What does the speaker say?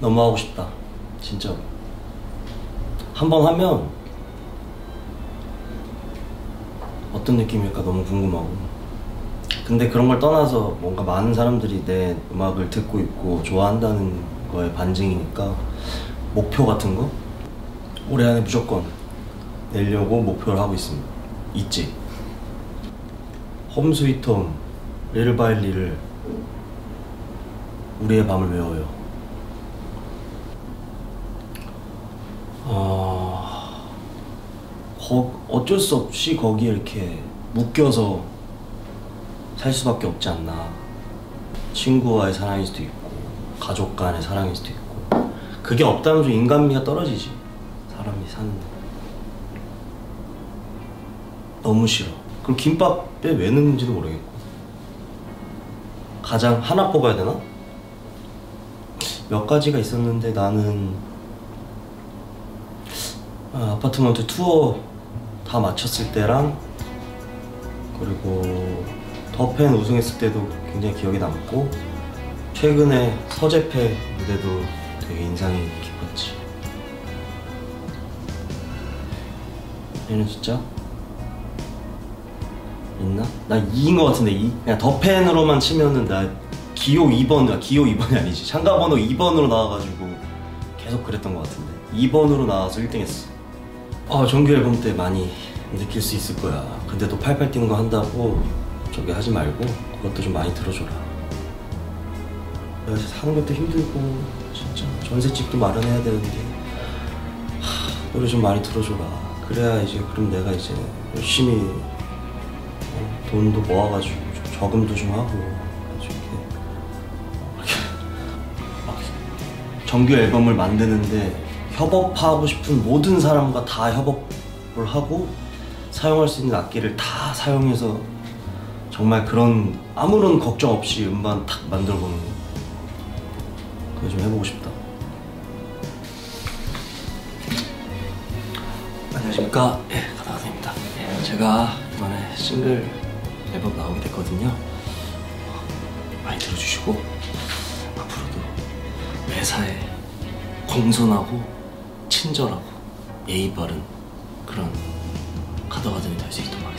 너무 하고 싶다 진짜로. 한 번 하면 어떤 느낌일까 너무 궁금하고. 근데 그런 걸 떠나서 뭔가 많은 사람들이 내 음악을 듣고 있고 좋아한다는 거에 반증이니까 목표 같은 거 올해 안에 무조건 내려고 목표를 하고 있습니다. 있지. 홈 스위트 홈, 리를 바이 리를, 우리의 밤을 외워요. 어쩔 수 없이 거기에 이렇게 묶여서 살 수밖에 없지 않나. 친구와의 사랑일 수도 있고 가족 간의 사랑일 수도 있고. 그게 없다면 좀 인간미가 떨어지지. 사람이 사는데 너무 싫어. 그럼 김밥에 왜 넣는지도 모르겠고. 가장 하나 뽑아야 되나? 몇 가지가 있었는데 나는 아파트먼트 투어 다 마쳤을 때랑, 그리고 더팬 우승했을 때도 굉장히 기억에 남고, 최근에 서재페 무대도 되게 인상이 깊었지. 얘는 진짜 있나? 나 2인 것 같은데 2? 그냥 더팬으로만 치면은 나 기호 2번, 기호 2번이 아니지, 참가번호 2번으로 나와가지고 계속 그랬던 것 같은데 2번으로 나와서 1등 했어. 정규 앨범 때 많이 느낄 수 있을 거야. 근데 또 팔팔 뛰는 거 한다고 저기 하지 말고 그것도 좀 많이 들어줘라. 내가 사는 것도 힘들고 진짜 전셋집도 마련해야 되는데 노래 좀 많이 들어줘라. 그래야 이제 그럼 내가 이제 열심히 돈도 모아가지고 좀 저금도 좀 하고 이렇게 정규 앨범을 만드는데 협업하고 싶은 모든 사람과 다 협업을 하고 사용할 수 있는 악기를 다 사용해서 정말 그런 아무런 걱정 없이 음반 탁 만들어보는 거, 그거 좀 해보고 싶다. 안녕하십니까. 가다가입니다. 제가 이번에 싱글 앨범 나오게 됐거든요. 많이 들어주시고 앞으로도 매사에 공손하고 친절하고 예의 바른 그런 가다가든이 될 수 있도록